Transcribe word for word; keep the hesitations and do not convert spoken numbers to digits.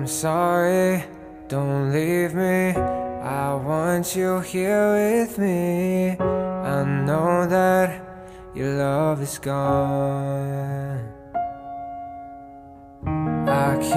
I'm sorry, don't leave me. I want you here with me. I know that your love is gone. I can't